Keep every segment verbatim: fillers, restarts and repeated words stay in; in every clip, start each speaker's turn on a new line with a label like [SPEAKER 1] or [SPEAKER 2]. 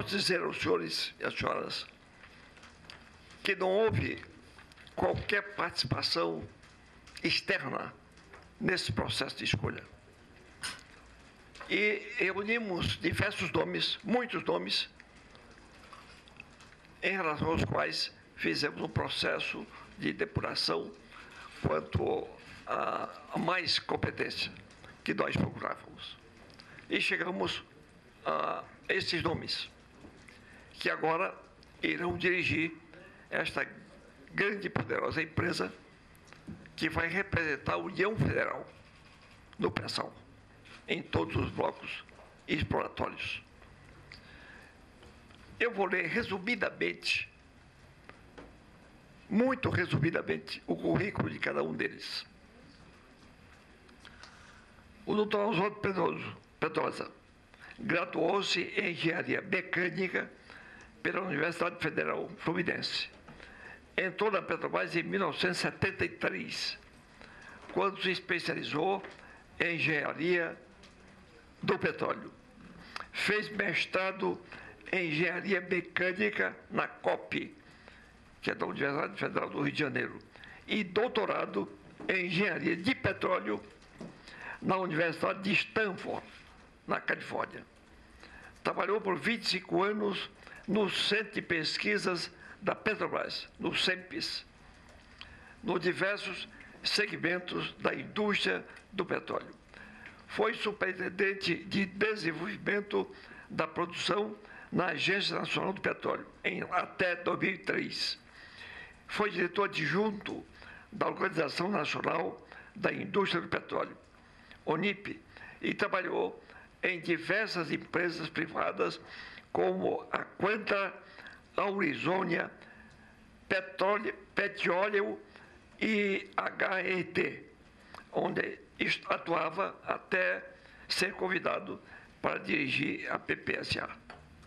[SPEAKER 1] posso dizer aos senhores e às senhoras que não houve qualquer participação externa nesse processo de escolha. E reunimos diversos nomes, muitos nomes, em relação aos quais fizemos um processo de depuração quanto a, a mais competência que nós procurávamos. E chegamos a esses nomes, que agora irão dirigir esta grande e poderosa empresa que vai representar a União Federal no pré-sal, em todos os blocos exploratórios. Eu vou ler resumidamente, muito resumidamente, o currículo de cada um deles. O doutor Oswaldo Pedrosa graduou-se em Engenharia Mecânica pela Universidade Federal Fluminense. Entrou na Petrobras em mil novecentos e setenta e três, quando se especializou em Engenharia do Petróleo. Fez mestrado em Engenharia Mecânica na C O P, que é da Universidade Federal do Rio de Janeiro, e doutorado em Engenharia de Petróleo na Universidade de Stanford, na Califórnia. Trabalhou por vinte e cinco anos no Centro de Pesquisas da Petrobras, no CEMPES, nos diversos segmentos da indústria do petróleo. Foi superintendente de desenvolvimento da produção na Agência Nacional do Petróleo, em, até dois mil e três. Foi diretor adjunto da Organização Nacional da Indústria do Petróleo, ONIP, e trabalhou em diversas empresas privadas, como a Quanta, Aurizônia, Petróleo, Petróleo e H E T, onde atuava até ser convidado para dirigir a P P S A.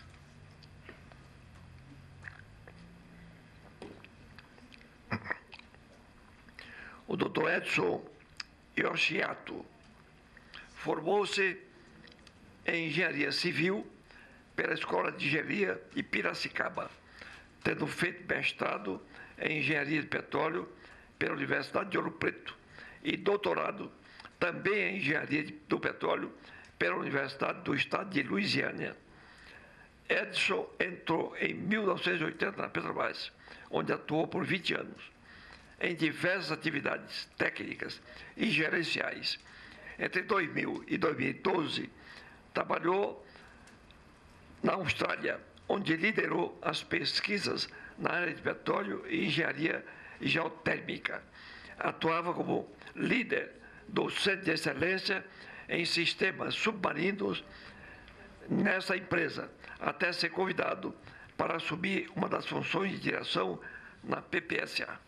[SPEAKER 1] O doutor Edson Yoshiato formou-se em Engenharia Civil pela Escola de Engenharia de Piracicaba, tendo feito mestrado em Engenharia de Petróleo pela Universidade de Ouro Preto e doutorado também em Engenharia do Petróleo pela Universidade do Estado de Louisiana. Edson entrou em mil novecentos e oitenta na Petrobras, onde atuou por vinte anos, em diversas atividades técnicas e gerenciais. Entre dois mil e dois mil e doze, trabalhou na Austrália, onde liderou as pesquisas na área de petróleo e engenharia geotérmica. Atuava como líder do Centro de Excelência em Sistemas Submarinos nessa empresa, até ser convidado para assumir uma das funções de direção na P P S A.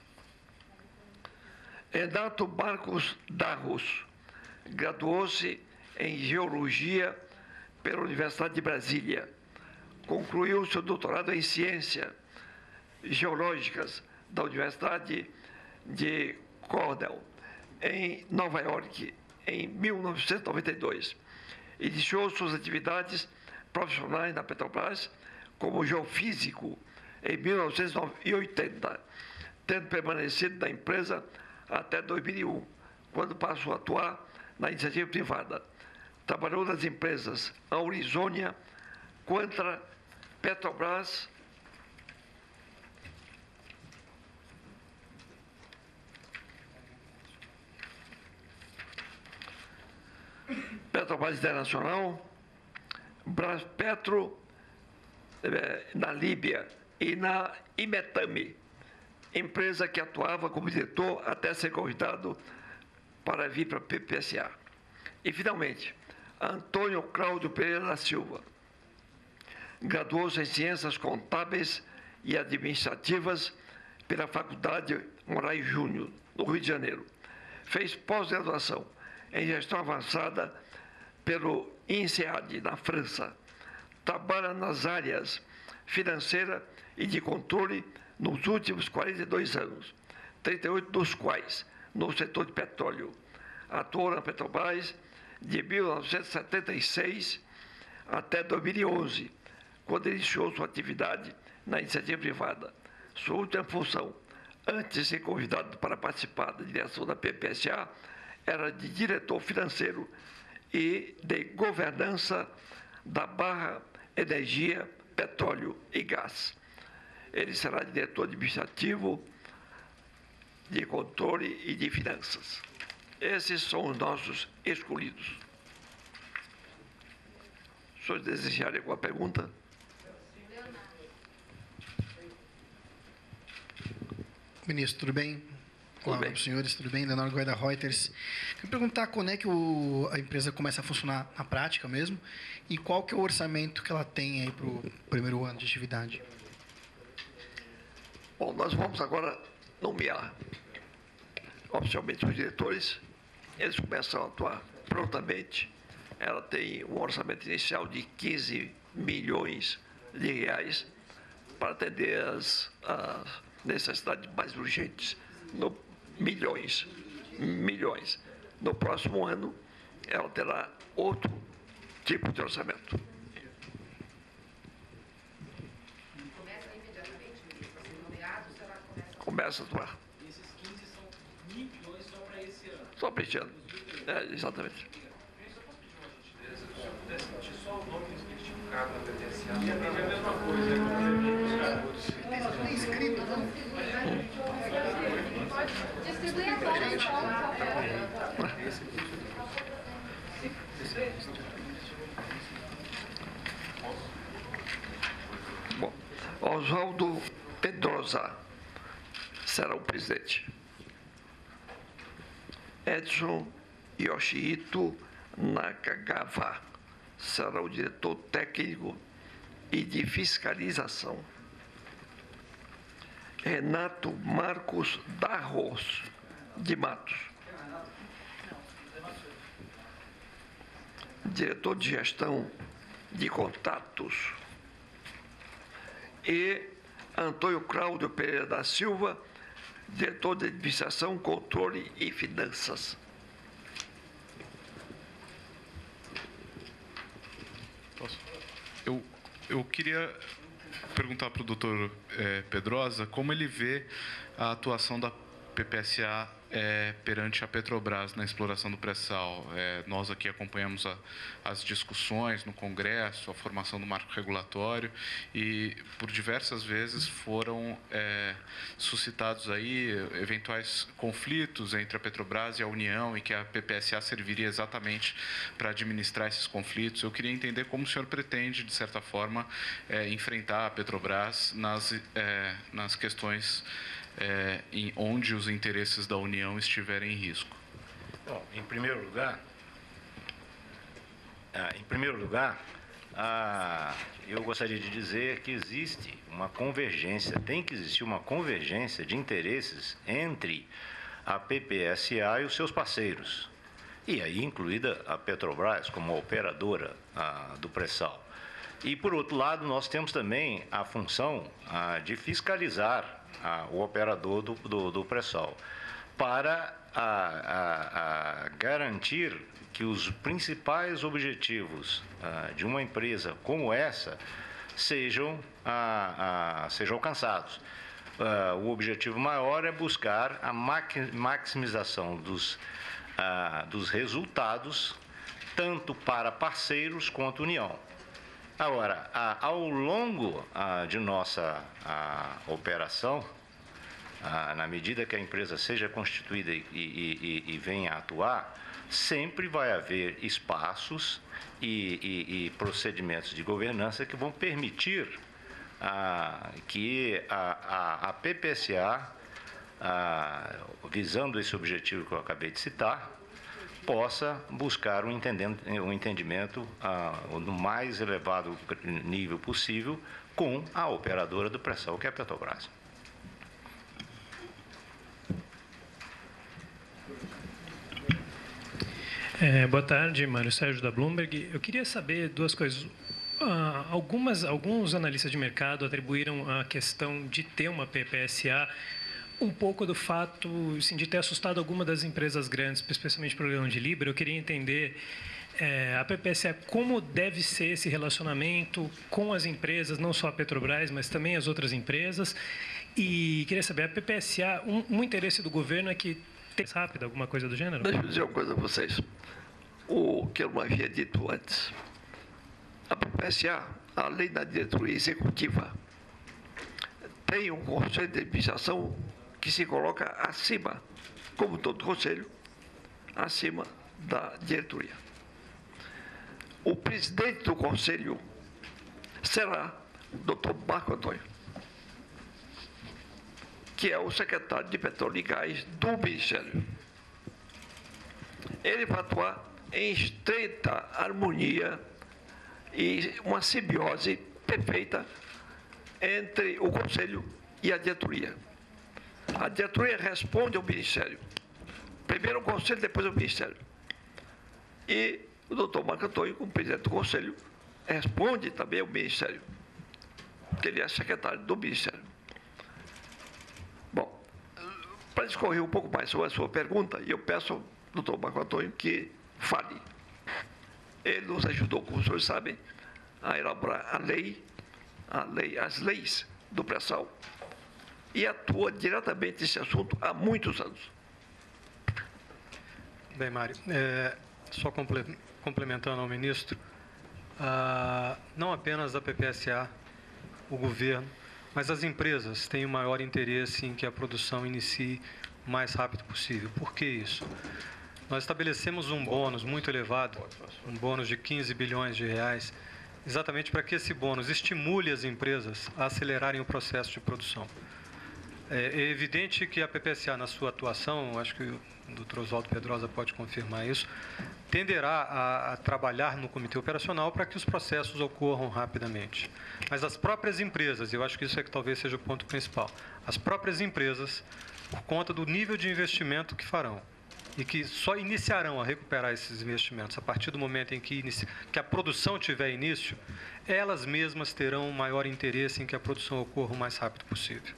[SPEAKER 1] Renato Marcos Darros graduou-se em Geologia pela Universidade de Brasília. Concluiu seu doutorado em Ciências Geológicas da Universidade de Cornell, em Nova York, em mil novecentos e noventa e dois. Iniciou suas atividades profissionais na Petrobras como geofísico em mil novecentos e oitenta, tendo permanecido na empresa até dois mil e um, quando passou a atuar na iniciativa privada. Trabalhou nas empresas Aurizônia, Quanta, Petrobras, Petrobras Internacional, Braspetro, eh, na Líbia, e na Imetame, empresa que atuava como diretor até ser convidado para vir para a P P S A. E, finalmente, Antônio Cláudio Pereira da Silva. Graduou-se em Ciências Contábeis e Administrativas pela Faculdade Moraes Júnior, no Rio de Janeiro. Fez pós-graduação em Gestão Avançada pelo INSEAD, na França. Trabalha nas áreas financeira e de controle nos últimos quarenta e dois anos, trinta e oito dos quais no setor de petróleo. Atuou na Petrobras de mil novecentos e setenta e seis até dois mil e onze, quando iniciou sua atividade na iniciativa privada. Sua última função, antes de ser convidado para participar da direção da P P S A, era de diretor financeiro e de governança da Barra Energia, Petróleo e Gás. Ele será diretor administrativo, de controle e de finanças. Esses são os nossos escolhidos. Se vocês desejarem alguma pergunta?
[SPEAKER 2] Ministro, tudo bem?
[SPEAKER 1] Tudo
[SPEAKER 2] Olá
[SPEAKER 1] bem.
[SPEAKER 2] para os senhores, tudo bem? Leonardo Goya da Reuters. Queria perguntar quando é que o, a empresa começa a funcionar na prática mesmo e qual que é o orçamento que ela tem aí para o primeiro ano de atividade.
[SPEAKER 1] Bom, nós vamos agora nomear oficialmente os diretores. Eles começam a atuar prontamente. Ela tem um orçamento inicial de quinze milhões de reais para atender as, as necessidades mais urgentes. No, milhões, milhões. No próximo ano, ela terá outro tipo de orçamento.
[SPEAKER 3] Começa imediatamente, ministro, a ser nomeado, será que começa?
[SPEAKER 1] Começa a atuar.
[SPEAKER 4] E esses quinze são mil milhões só para esse ano.
[SPEAKER 1] Só para este ano. É, exatamente.
[SPEAKER 4] Se eu pudesse repetir só o nome dos liquidificados na P P S A, já entendi a mesma coisa, é que
[SPEAKER 2] Não tem escrito, não?
[SPEAKER 5] Distribui agora.
[SPEAKER 1] Bom, Oswaldo Pedrosa será o presidente. Edson Yoshihito Nakagawa será o diretor técnico e de fiscalização. Renato Marcos Darros de Matos, diretor de gestão de contatos. E Antônio Cláudio Pereira da Silva, diretor de administração, controle e finanças.
[SPEAKER 6] Posso? Eu, eu queria perguntar para o doutor eh, Pedrosa como ele vê a atuação da P P S A eh, perante a Petrobras na exploração do pré-sal. Eh, nós aqui acompanhamos a, as discussões no Congresso, a formação do marco regulatório e por diversas vezes foram eh, suscitados aí eventuais conflitos entre a Petrobras e a União e que a P P S A serviria exatamente para administrar esses conflitos. Eu queria entender como o senhor pretende, de certa forma, eh, enfrentar a Petrobras nas, eh, nas questões É, em onde os interesses da União estiverem em risco.
[SPEAKER 7] Bom, em primeiro lugar, ah, em primeiro lugar, ah, eu gostaria de dizer que existe uma convergência, tem que existir uma convergência de interesses entre a P P S A e os seus parceiros, e aí incluída a Petrobras como operadora ah, do pré-sal. E, por outro lado, nós temos também a função ah, de fiscalizar ah, o operador do, do, do pré-sal para a, a, a garantir que os principais objetivos ah, de uma empresa como essa sejam, ah, ah, sejam alcançados. Ah, o objetivo maior é buscar a maximização dos, ah, dos resultados, tanto para parceiros quanto União. Agora, ao longo de nossa operação, na medida que a empresa seja constituída e, e, e venha a atuar, sempre vai haver espaços e, e, e procedimentos de governança que vão permitir ah, que a, a, a P P S A, ah, visando esse objetivo que eu acabei de citar, possa buscar um entendimento, um entendimento ah, no mais elevado nível possível com a operadora do pré-sal, que é a Petrobras.
[SPEAKER 8] É, boa tarde, Mário Sérgio da Bloomberg. Eu queria saber duas coisas. Ah, algumas, alguns analistas de mercado atribuíram a questão de ter uma P P S A um pouco do fato assim, de ter assustado alguma das empresas grandes, especialmente para o leilão de Libra. Eu queria entender É, a P P S A, como deve ser esse relacionamento com as empresas, não só a Petrobras, mas também as outras empresas. E queria saber, a P P S A, um, um interesse do governo é que tem rápido, alguma coisa do gênero?
[SPEAKER 1] Deixa eu dizer uma coisa a vocês. O que eu não havia dito antes. A P P S A, além da diretoria executiva, tem um conselho de administração que se coloca acima, como todo conselho, acima da diretoria. O presidente do conselho será o doutor Marco Antônio, que é o secretário de Petróleo e Gás do Ministério. Ele vai atuar em estreita harmonia e uma simbiose perfeita entre o Conselho e a diretoria. A diretoria responde ao Ministério. Primeiro o Conselho, depois o Ministério. E o doutor Marco Antônio, como presidente do Conselho, responde também ao Ministério, porque ele é secretário do Ministério. Bom, para discorrer um pouco mais sobre a sua pergunta, eu peço ao doutor Marco Antônio que fale. Ele nos ajudou, como os senhores sabem, a elaborar a lei, a lei, as leis do pré-sal, e atua diretamente nesse assunto há muitos anos.
[SPEAKER 9] Bem, Mário, é, só comple- complementando ao ministro, ah, não apenas a P P S A, o governo, mas as empresas têm o maior interesse em que a produção inicie o mais rápido possível. Por que isso? Nós estabelecemos um bônus muito elevado, um bônus de quinze bilhões de reais, exatamente para que esse bônus estimule as empresas a acelerarem o processo de produção. É evidente que a P P S A, na sua atuação, acho que o doutor Oswaldo Pedrosa pode confirmar isso, tenderá a, a trabalhar no comitê operacional para que os processos ocorram rapidamente. Mas as próprias empresas, eu acho que isso é que talvez seja o ponto principal, as próprias empresas, por conta do nível de investimento que farão, e que só iniciarão a recuperar esses investimentos a partir do momento em que, inici... que a produção tiver início, elas mesmas terão um maior interesse em que a produção ocorra o mais rápido possível.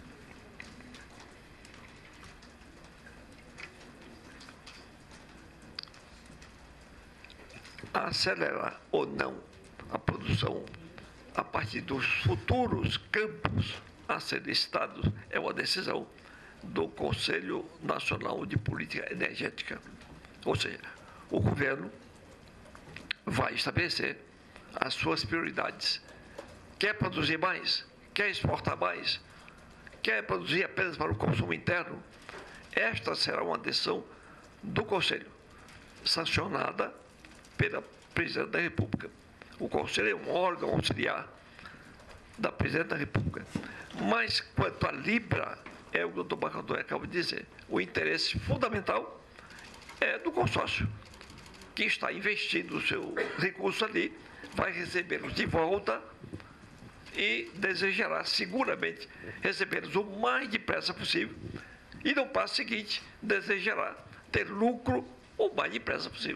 [SPEAKER 1] Acelerar ou não a produção a partir dos futuros campos a serem licitados é uma decisão do Conselho Nacional de Política Energética. Ou seja, o governo vai estabelecer as suas prioridades. Quer produzir mais? Quer exportar mais? Quer produzir apenas para o consumo interno? Esta será uma decisão do Conselho, sancionada pela Presidente da República. O Conselho é um órgão auxiliar da Presidente da República. Mas, quanto à Libra, é o que o doutor Marco Antônio acaba de dizer, o interesse fundamental é do consórcio, que está investindo o seu recurso ali, vai recebê-los de volta e desejará seguramente recebê-los o mais depressa possível. E no passo seguinte, desejará ter lucro o mais depressa possível.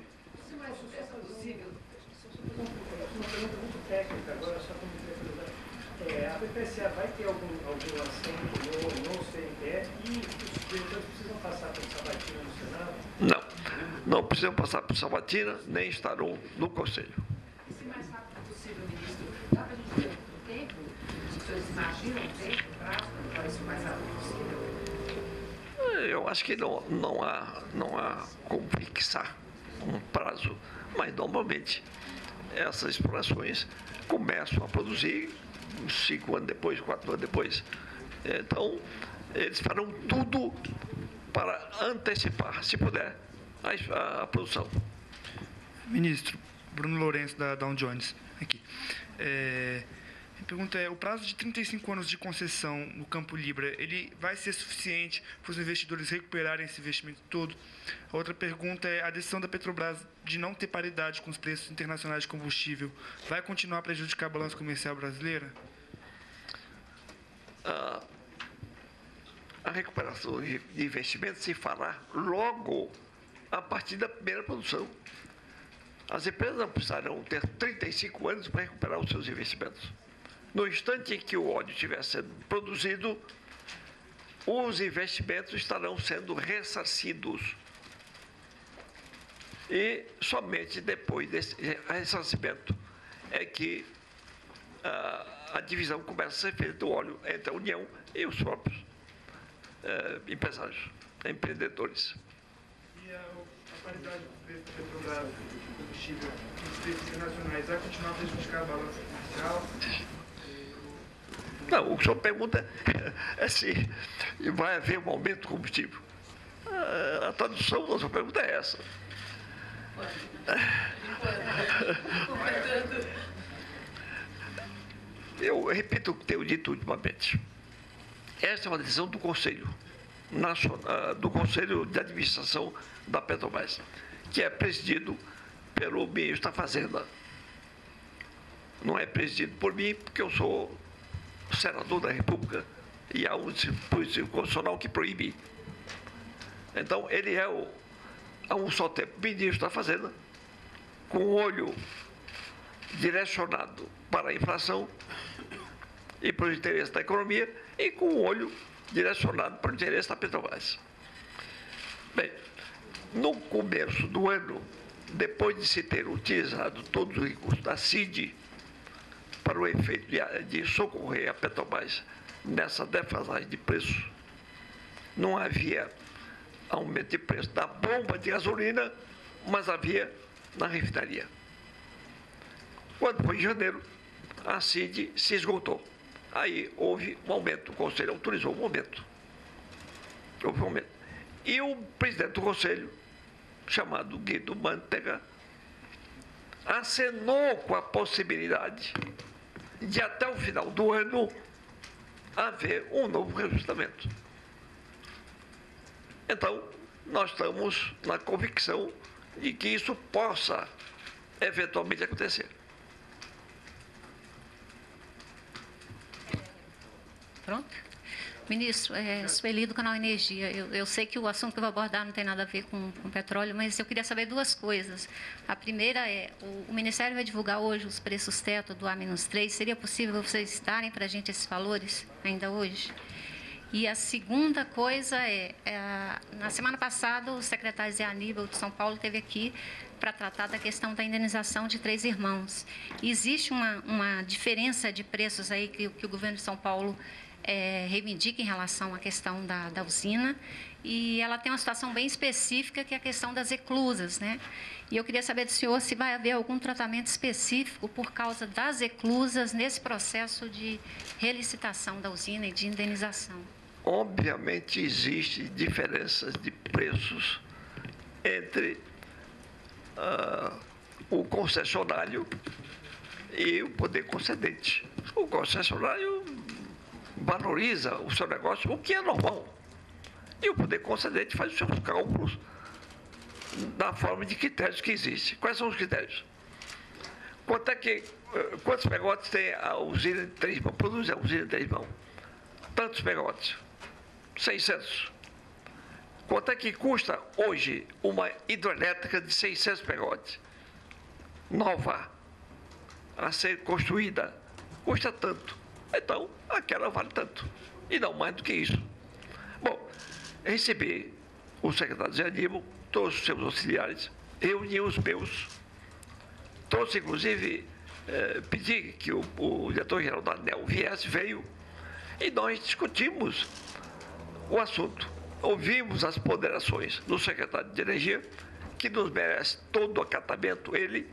[SPEAKER 10] Uma pergunta muito técnica agora, só para me é, a P P S A vai ter algum, algum assento no, no C N P E e os diretores precisam passar por sabatina no Senado?
[SPEAKER 1] Não, não precisam passar por sabatina, nem estarão no Conselho.
[SPEAKER 3] E se mais rápido possível, ministro, dá para a gente ter um tempo? Os senhores imaginam um tempo, um prazo, para isso mais rápido possível?
[SPEAKER 1] Eu acho que não, não, há, não há como fixar um prazo, mas normalmente essas explorações começam a produzir cinco anos depois, quatro anos depois. Então, eles farão tudo para antecipar, se puder, a, a produção.
[SPEAKER 11] Ministro, Bruno Lourenço, da Dow Jones, aqui. É, a pergunta é, o prazo de trinta e cinco anos de concessão no campo Libra, ele vai ser suficiente para os investidores recuperarem esse investimento todo? A outra pergunta é, a decisão da Petrobras de não ter paridade com os preços internacionais de combustível vai continuar a prejudicar a balança comercial brasileira?
[SPEAKER 1] A, a recuperação de investimentos se fará logo a partir da primeira produção. As empresas não precisarão ter trinta e cinco anos para recuperar os seus investimentos. No instante em que o óleo estiver sendo produzido, os investimentos estarão sendo ressarcidos. E somente depois desse ressarcimento é que a, a divisão começa a ser feita do óleo entre a União e os próprios eh, empresários, empreendedores.
[SPEAKER 11] E a, a qualidade do preço da Petrobras do combustível nos preços internacionais vai continuar a prejudicar a balança comercial?
[SPEAKER 1] Não, o que o senhor pergunta é se vai haver um aumento do combustível. A, a tradução da sua pergunta é essa. Eu repito o que tenho dito ultimamente. Esta é uma decisão do Conselho Nacional, do Conselho de Administração da Petrobras, que é presidido pelo ministro da Fazenda. Não é presidido por mim, porque eu sou senador da República e há um dispositivo constitucional que proíbe. Então, ele é o, a um só tempo, ministro da Fazenda, com o olho direcionado para a inflação e para os interesses da economia e com o olho direcionado para o interesse da Petrobras. Bem, no começo do ano, depois de se ter utilizado todos os recursos da C I D para o efeito de, de socorrer a Petrobras nessa defasagem de preço, não havia aumento de preço da bomba de gasolina, mas havia na refinaria. Quando foi em janeiro, a C I D se esgotou. Aí houve um aumento, o Conselho autorizou um aumento. Houve um aumento. E o presidente do Conselho, chamado Guido Mantega, acenou com a possibilidade de até o final do ano haver um novo reajustamento. Então, nós estamos na convicção de que isso possa eventualmente acontecer.
[SPEAKER 12] Pronto? Ministro, é, Sueli do Canal Energia. Eu, eu sei que o assunto que eu vou abordar não tem nada a ver com, com petróleo, mas eu queria saber duas coisas. A primeira é, o, o Ministério vai divulgar hoje os preços teto do A três. Seria possível vocês darem para a gente esses valores ainda hoje? E a segunda coisa é, é, na semana passada, o secretário Zé Aníbal de São Paulo esteve aqui para tratar da questão da indenização de três irmãos. E existe uma, uma diferença de preços aí que, que o governo de São Paulo é, reivindica em relação à questão da, da usina, e ela tem uma situação bem específica, que é a questão das eclusas, né? E eu queria saber do senhor se vai haver algum tratamento específico por causa das eclusas nesse processo de relicitação da usina e de indenização.
[SPEAKER 1] Obviamente, existem diferenças de preços entre uh, o concessionário e o poder concedente. O concessionário valoriza o seu negócio, o que é normal. E o poder concedente faz os seus cálculos da forma de critérios que existem. Quais são os critérios? Quanto é que, quantos megawatts tem a usina de Três Mãos? Produz a usina de Três Mãos? Tantos megawatts. seiscentos. Quanto é que custa hoje uma hidrelétrica de seiscentos megawatts? Nova, a ser construída, custa tanto. Então, aquela vale tanto. E não mais do que isso. Bom, recebi o secretário Zé Aníbal, todos os seus auxiliares, reuni os meus, todos, inclusive, eh, pedi que o, o diretor-geral da ANEEL viesse, veio, e nós discutimos o assunto. Ouvimos as ponderações do secretário de Energia, que nos merece todo o acatamento, ele,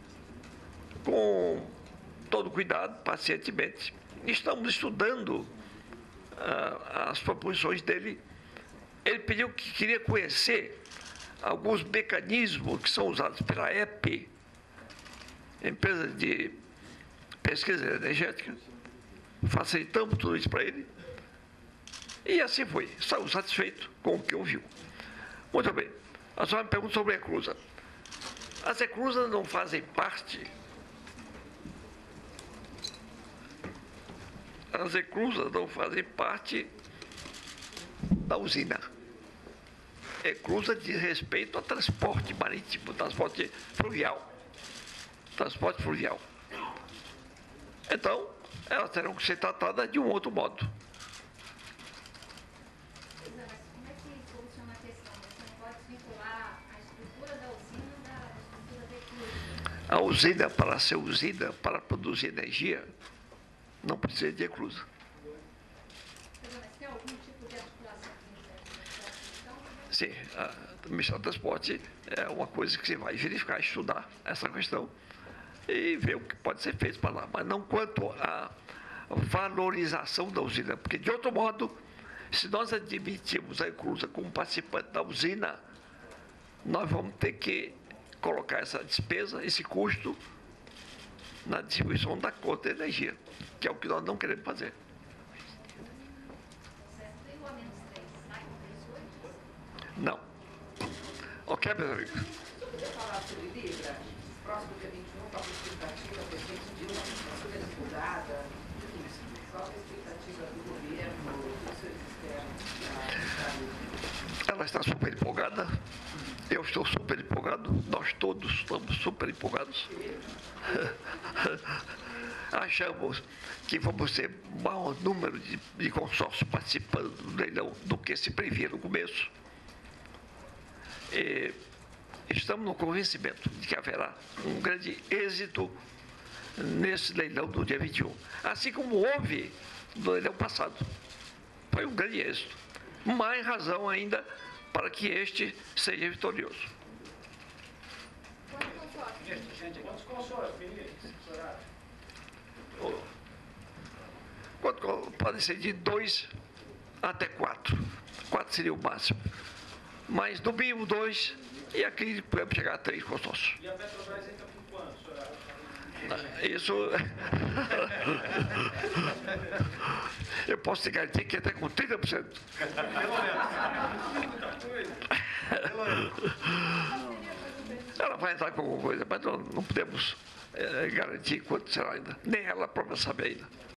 [SPEAKER 1] com todo cuidado, pacientemente. Estamos estudando ah, as proposições dele. Ele pediu que queria conhecer alguns mecanismos que são usados pela E P, empresa de pesquisa energética. Facilitamos tudo isso para ele. E assim foi. Saiu satisfeito com o que ouviu. Muito bem. A senhora me pergunta sobre a eclusa. As eclusas não fazem parte... As eclusas não fazem parte da usina. Eclusa diz respeito ao transporte marítimo, transporte fluvial. Transporte fluvial. Então, elas terão que ser tratadas de um outro modo.
[SPEAKER 12] Como é que soluciona a questão? Você não pode vincular a estrutura da usina
[SPEAKER 1] A usina, para ser usina, para produzir energia, não precisa de eclusa.
[SPEAKER 5] Tem algum tipo de articulação com
[SPEAKER 1] Sim, o Ministério do Transporte é uma coisa que você vai verificar, estudar essa questão e ver o que pode ser feito para lá, mas não quanto à valorização da usina, porque, de outro modo, se nós admitirmos a eclusa como participante da usina, nós vamos ter que colocar essa despesa, esse custo, na distribuição da conta de energia, que é o que nós não queremos fazer. Não. Ok, meus amigos?
[SPEAKER 3] Se eu puder falar sobre Libra, próximo dia vinte e um, qual a expectativa, a perspectiva, a super divulgada, qual a expectativa do governo, dos seus externos?
[SPEAKER 1] Ela está super empolgada, eu estou super empolgado, nós todos estamos super empolgados. Achamos que vamos ter maior número de, de consórcios participando do leilão do que se previa no começo. E estamos no convencimento de que haverá um grande êxito nesse leilão do dia vinte e um, assim como houve no leilão passado. Foi um grande êxito. Mais razão ainda para que este seja vitorioso.
[SPEAKER 10] Quantos consórcios, ministro?
[SPEAKER 1] Podem ser de dois até quatro. Quatro seria o máximo. Mas no mínimo dois, e aqui podemos chegar a três consórcios.
[SPEAKER 10] E a Petrobras entra com quanto, senhor?
[SPEAKER 1] Isso. Eu posso te garantir que até com trinta por cento.
[SPEAKER 10] Pelo menos.
[SPEAKER 1] Ela vai entrar com alguma coisa, mas não, não podemos é, garantir quanto será ainda. Nem ela própria sabe ainda.